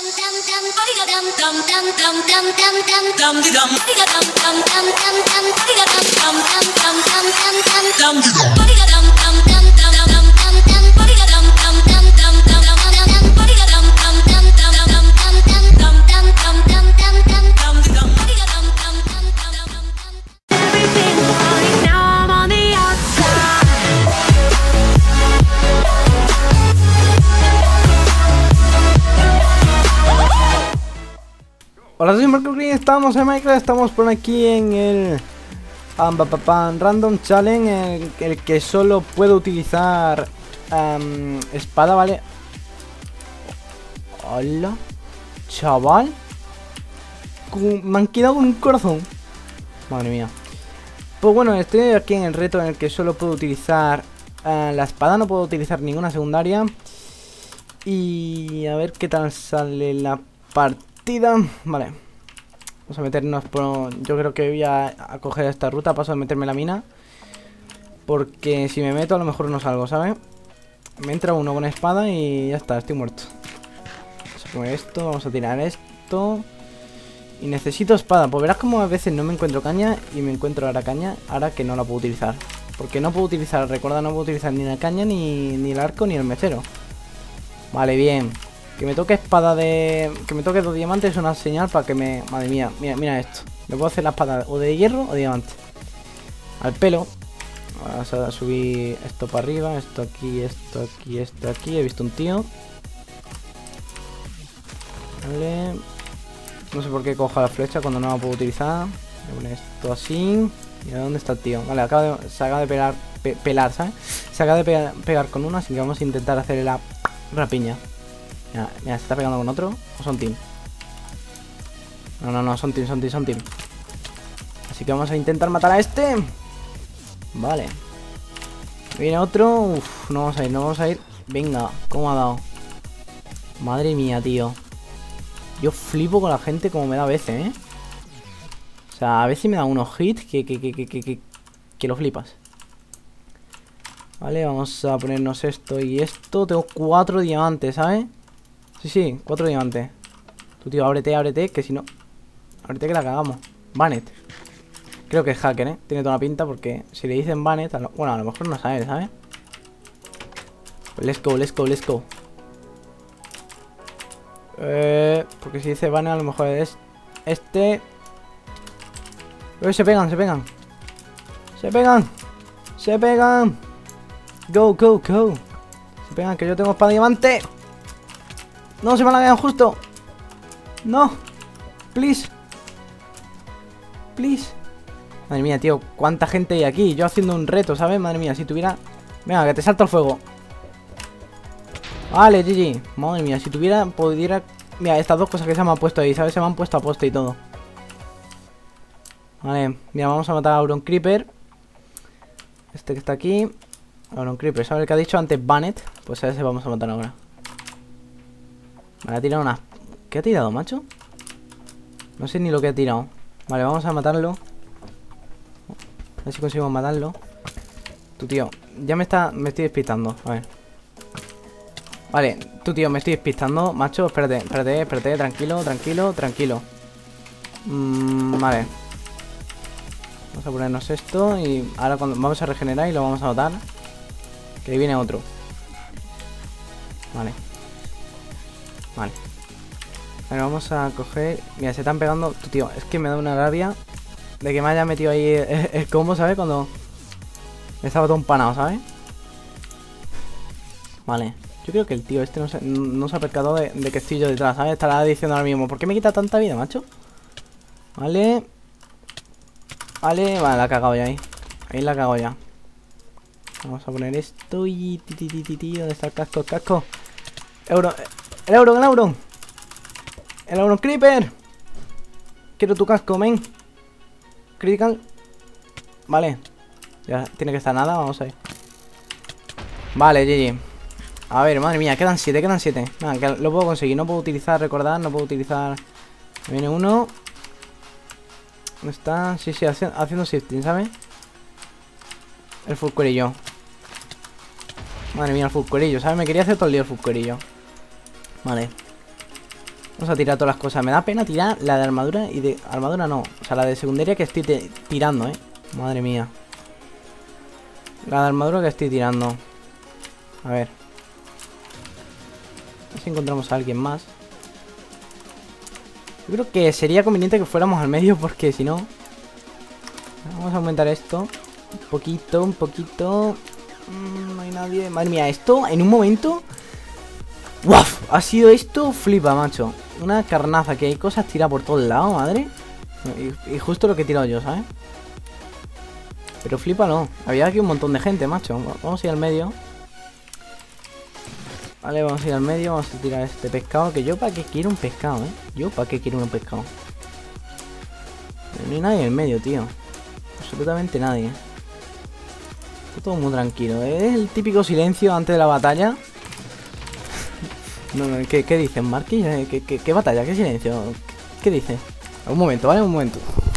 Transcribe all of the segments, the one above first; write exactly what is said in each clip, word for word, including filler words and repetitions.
Hola, soy Marco Green, estamos en Minecraft, estamos por aquí en el um, pa, pa, pa, Random Challenge, en el que solo puedo utilizar um, espada, ¿vale? Hola, chaval, con, me han quedado con un corazón. Madre mía. Pues bueno, estoy aquí en el reto en el que solo puedo utilizar uh, la espada, no puedo utilizar ninguna secundaria. Y a ver qué tal sale la partida. Vale, vamos a meternos por... Yo creo que voy a, a coger esta ruta. Paso de meterme en la mina, porque si me meto a lo mejor no salgo, ¿sabes? Me entra uno con espada y ya está, estoy muerto. Vamos a comer esto, vamos a tirar esto. Y necesito espada, pues verás como a veces no me encuentro caña y me encuentro ahora caña, ahora que no la puedo utilizar. Porque no puedo utilizar, recuerda, no puedo utilizar ni la caña, ni, ni el arco, ni el mechero. Vale, bien. Que me toque espada de... Que me toque dos diamantes es una señal para que me... Madre mía, mira, mira esto. Me puedo hacer la espada o de hierro o de diamante. Al pelo. Vamos a subir esto para arriba. Esto aquí, esto aquí, esto aquí. He visto un tío. Vale. No sé por qué coja la flecha cuando no la puedo utilizar. Voy a poner esto así. ¿Y a dónde está el tío? Vale, acaba de, se acaba de pegar, pe, pelar, ¿sabes? Se acaba de pegar, pegar con una, así que vamos a intentar hacerle la rapiña. Mira, mira, se está pegando con otro. ¿O son team? No, no, no, son team, son team, son team. Así que vamos a intentar matar a este. Vale. Viene otro. Uf, no vamos a ir, no vamos a ir. Venga, ¿cómo ha dado? Madre mía, tío. Yo flipo con la gente como me da a veces, ¿eh? O sea, a veces me da unos hits que, que, que, que, que, que, que lo flipas. Vale, vamos a ponernos esto y esto. Tengo cuatro diamantes, ¿sabes? Sí, sí, cuatro diamantes. Tú, tío, ábrete, ábrete, que si no... Ábrete que la cagamos. Banet. Creo que es hacker, ¿eh? Tiene toda la pinta porque si le dicen Banet... A lo... Bueno, a lo mejor no sabe, ¿sabes? Pues let's go, let's go, let's go. Eh... Porque si dice Banet a lo mejor es... Este... Eh, se pegan, se pegan. Se pegan. Se pegan. Go, go, go. Se pegan, que yo tengo espada diamante. No, se me la quedan justo. No. Please. Please. Madre mía, tío, cuánta gente hay aquí. Yo haciendo un reto, ¿sabes? Madre mía, si tuviera... Venga, que te salto el fuego. Vale, G G. Madre mía, si tuviera, pudiera... Mira, estas dos cosas que se me han puesto ahí, ¿sabes? Se me han puesto a poste y todo. Vale, mira, vamos a matar a Auron Creeper. Este que está aquí. Auron Creeper, ¿sabes el que ha dicho antes Banet? Pues a ese vamos a matar ahora. Me ha tirado una... ¿Qué ha tirado, macho? No sé ni lo que ha tirado. Vale, vamos a matarlo. A ver si conseguimos matarlo. Tu tío, ya me está... Me estoy despistando, a ver. Vale, tu tío, me estoy despistando. Macho, espérate, espérate, espérate. Tranquilo, tranquilo, tranquilo. mm, Vale. Vamos a ponernos esto. Y ahora cuando vamos a regenerar y lo vamos a matar. Que ahí viene otro. Vale. Vale. Bueno, vamos a coger... Mira, se están pegando... Tu tío, es que me da una rabia de que me haya metido ahí el, el combo, ¿sabes? Cuando estaba todo empanado, ¿sabes? Vale. Yo creo que el tío este no se, no se ha percatado de, de que estoy yo detrás, ¿sabes? Estará diciendo ahora mismo, ¿por qué me quita tanta vida, macho? Vale. Vale, vale, la ha cagado ya ahí. Ahí la ha cagado ya. Vamos a poner esto y... Ti, ti, ti, ti, ti. ¿Dónde está el casco? El casco. Euro... El Auron, el Auron. El Auron Creeper. Quiero tu casco, men. Critical. Vale. Ya tiene que estar nada, vamos a ir. Vale, G G. A ver, madre mía, quedan siete, quedan siete. Nada, que lo puedo conseguir, no puedo utilizar, recordar, no puedo utilizar. Me viene uno. ¿Dónde está? Sí, sí, haci haciendo shifting, ¿sabes? El fulcuerillo. Madre mía, el fulcuerillo, ¿sabes? Me quería hacer todo el día el fulcuerillo. Vale. Vamos a tirar todas las cosas. Me da pena tirar la de armadura y de... Armadura no. O sea, la de secundaria que estoy tirando, ¿eh? Madre mía. La de armadura que estoy tirando. A ver. A ver si encontramos a alguien más. Yo creo que sería conveniente que fuéramos al medio porque si no... Vamos a aumentar esto. Un poquito, un poquito... Mm, no hay nadie. Madre mía, esto en un momento... ¡Waf! Ha sido esto, flipa, macho. Una carnaza, que hay cosas tiradas por todos lados, madre. Y, y justo lo que he tirado yo, ¿sabes? Pero flipa no. Había aquí un montón de gente, macho. Vamos a ir al medio. Vale, vamos a ir al medio. Vamos a tirar este pescado. Que yo para qué quiero un pescado, ¿eh? Yo para qué quiero un pescado. No hay nadie en el medio, tío. Absolutamente nadie. Está todo muy tranquilo. Es el típico silencio antes de la batalla. No, no, ¿qué, qué dicen, Marky? ¿Qué, qué, ¿Qué batalla? ¿Qué silencio? ¿Qué, qué dice? Un momento, ¿vale? Un momento.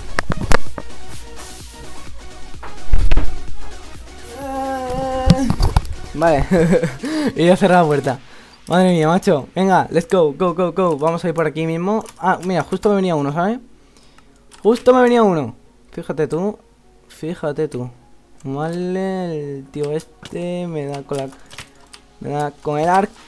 Vale. Y ya cerrar la puerta. Madre mía, macho. Venga, let's go, go, go, go. Vamos a ir por aquí mismo. Ah, mira, justo me venía uno, ¿sabes? Justo me venía uno. Fíjate tú. Fíjate tú. Vale, el tío este me da con la... Me da con el arco.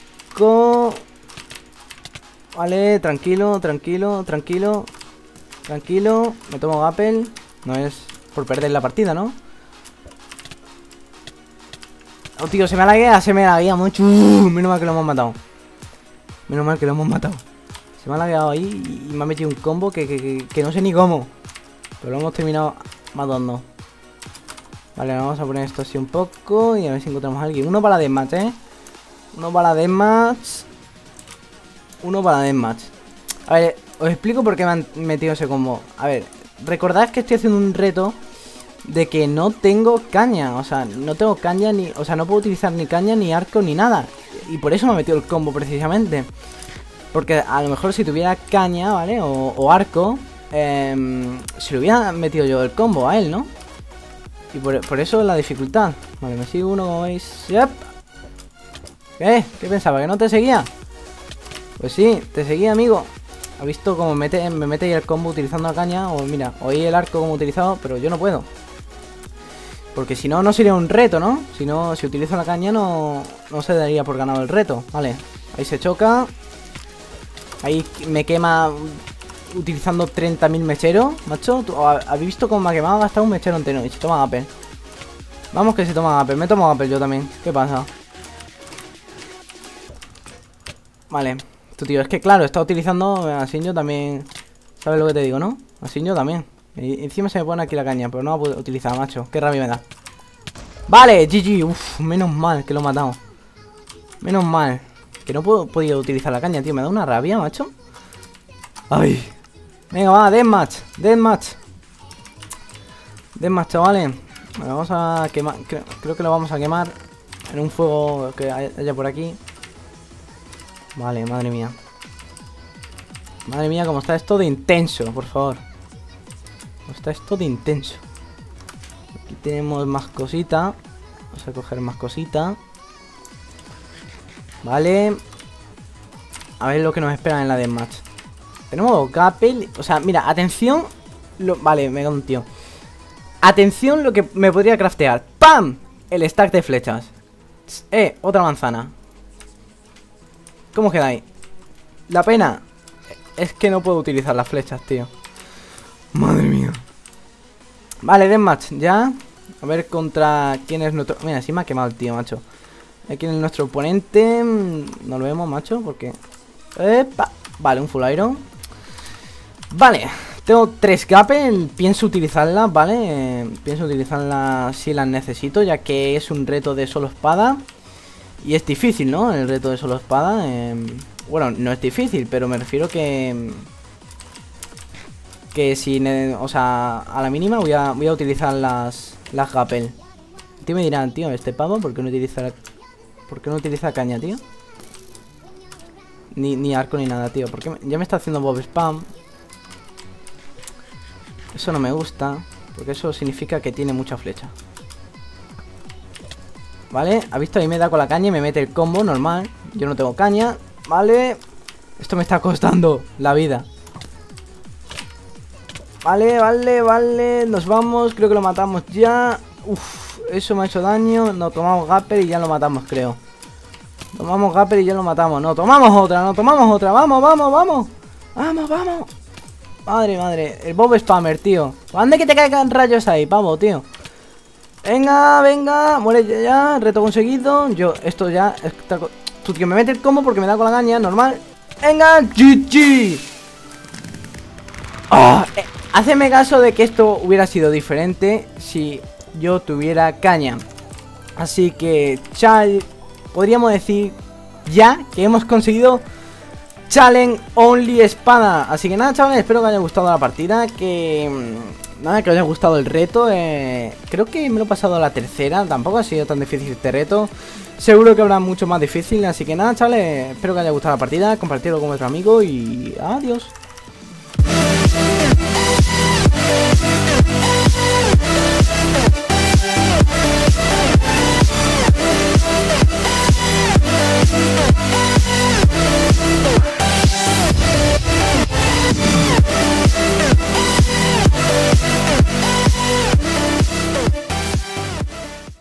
Vale, tranquilo, tranquilo, tranquilo. Tranquilo, me tomo Apple. No es por perder la partida, ¿no? Oh, tío, se me laguea, se me laguea mucho. uh, Menos mal que lo hemos matado. Menos mal que lo hemos matado. Se me ha lagueado ahí y me ha metido un combo que, que, que, que no sé ni cómo. Pero lo hemos terminado matando. Vale, vamos a poner esto así un poco y a ver si encontramos a alguien. Uno para la deathmatch, ¿eh? Uno para la deathmatch. Uno para la deathmatch. A ver, os explico por qué me han metido ese combo. A ver, recordad que estoy haciendo un reto de que no tengo caña. O sea, no tengo caña ni... O sea, no puedo utilizar ni caña, ni arco, ni nada. Y por eso me ha metido el combo precisamente. Porque a lo mejor si tuviera caña, ¿vale? O, o arco, eh, se le hubiera metido yo el combo a él, ¿no? Y por, por eso la dificultad. Vale, me sigue uno, como veis. Yep. ¿Qué? ¿Qué pensaba? ¿Que no te seguía? Pues sí, te seguía, amigo. ¿Has visto cómo me mete, me mete ahí el combo utilizando la caña? O mira, oí el arco como utilizado, pero yo no puedo. Porque si no, no sería un reto, ¿no? Si no, si utilizo la caña no, no se daría por ganado el reto. Vale, ahí se choca. Ahí me quema utilizando treinta mil mecheros. Macho, ¿tú, ¿habéis visto cómo me ha quemado? Ha gastado un mechero entero y se toma Apple. Vamos que se toma Apple, me tomo Apple yo también. ¿Qué pasa? Vale, tu tío, es que claro, está utilizando así yo también. ¿Sabes lo que te digo, no? Así yo también. Y encima se me pone aquí la caña, pero no la puedo utilizar, macho. Qué rabia me da. Vale, G G. Uf, menos mal que lo he matado. Menos mal. Que no puedo podido utilizar la caña, tío. Me da una rabia, macho. Ay. Venga, va, deathmatch. Deathmatch. Deathmatch, chavales. Bueno, vamos a quemar. Creo, creo que lo vamos a quemar en un fuego que haya por aquí. Vale, madre mía. Madre mía, cómo está esto de intenso, por favor. Cómo está esto de intenso. Aquí tenemos más cosita. Vamos a coger más cosita. Vale. A ver lo que nos espera en la deathmatch. Tenemos Gapel. O sea, mira, atención lo... Vale, me da un tío. Atención lo que me podría craftear. ¡Pam! El stack de flechas. Eh, otra manzana. ¿Cómo quedáis? La pena es que no puedo utilizar las flechas, tío. Madre mía. Vale, deathmatch, ya. A ver contra quién es nuestro... Mira, sí me ha quemado el tío, macho. ¿Quién es nuestro oponente? No lo vemos, macho, porque... ¡Epa! Vale, un full iron. Vale, tengo tres Gapel. Pienso utilizarlas, ¿vale? Eh, pienso utilizarlas si las necesito, ya que es un reto de solo espada. Y es difícil, ¿no? El reto de solo espada. Eh, bueno, no es difícil, pero me refiero que... Que si... O sea, a la mínima voy a, voy a utilizar las, las Gapel. Tío, me dirán, tío, este pavo, ¿por qué no utiliza la, ¿por qué no utiliza caña, tío? Ni, ni arco ni nada, tío. Porque ya me está haciendo Bob Spam. Eso no me gusta, porque eso significa que tiene mucha flecha. Vale, ha visto, ahí me da con la caña y me mete el combo normal. Yo no tengo caña, vale. Esto me está costando la vida. Vale, vale, vale. Nos vamos, creo que lo matamos ya. Uf, eso me ha hecho daño. No, tomamos Gapper y ya lo matamos, creo. Tomamos Gapper y ya lo matamos. No, tomamos otra, no, tomamos otra. Vamos, vamos, vamos. Vamos, vamos. Madre, madre. El Bob Spammer, tío. Ande que te caigan rayos ahí, pavo, tío. Venga, venga. Muere ya, ya. Reto conseguido. Yo, esto ya... Está... Tú, tío, me mete el combo porque me da con la gaña, normal. Venga, G G. Oh, eh, Haceme caso de que esto hubiera sido diferente si yo tuviera caña. Así que, chal, podríamos decir ya que hemos conseguido Challenge Only Espada. Así que nada, chavales, espero que os haya gustado la partida. Que nada, que os haya gustado el reto. eh, Creo que me lo he pasado a la tercera. Tampoco ha sido tan difícil este reto. Seguro que habrá mucho más difícil. Así que nada, chavales, espero que os haya gustado la partida. Compartirlo con vuestro amigo y adiós.